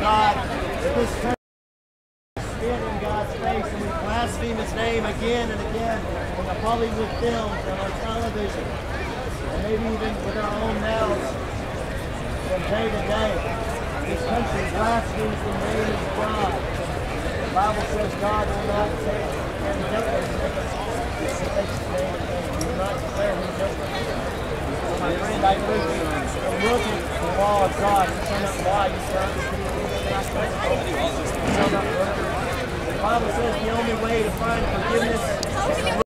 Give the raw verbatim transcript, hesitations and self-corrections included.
God, if this church spit in God's face and we blaspheme His name again and again in the Hollywood films and our television, and maybe even with our own mouths from day to day, this country blasphemes the name of God. The Bible says God will not take and don't take us. He takes the name of God. He will not declare Him guilty. My friend, I urge you to look at the law of God. You shall not lie. You shall not deceive. You shall not murder. The Bible says the only way to find forgiveness is to